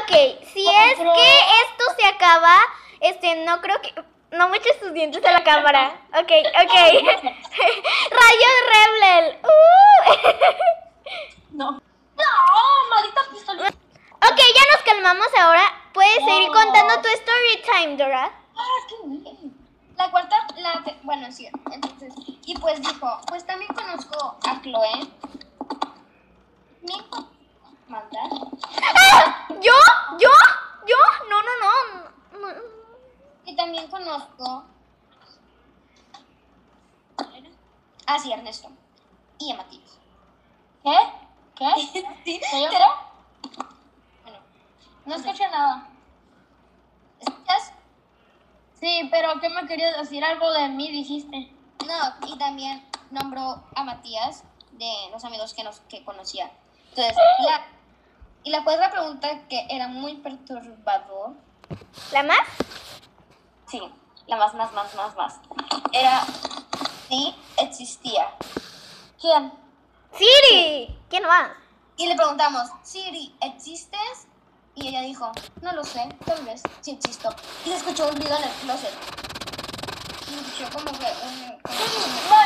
Ok, si es que esto se acaba, no creo que... No me eches tus dientes a la cámara. Ok. Rayo de Rebel. No. No, maldita pistola. Ok, ya nos calmamos ahora. Puedes seguir contando tu story time, Dora. Qué bien. La cuarta, bueno, sí, entonces, y pues dijo, pues también conozco a Chloe. ¿Me manda? ¡Ah! ¿Yo? No. Y también conozco sí, Ernesto y a Matías. ¿Qué? ¿Sí? ¿Qué yo? Bueno, No escuché nada. ¿escuchas? Sí, pero ¿qué me querías decir? Algo de mí dijiste. No, y también nombró a Matías de los amigos que conocía. Entonces, la otra pregunta que era muy perturbador. ¿La más? Sí, la más. Era si existía. ¿Quién? Siri. ¿Quién más? Y le preguntamos, Siri, ¿existes? Y ella dijo, no lo sé, tal vez, sí existo. Y se escuchó un ruido en el closet. Y se escuchó como que un...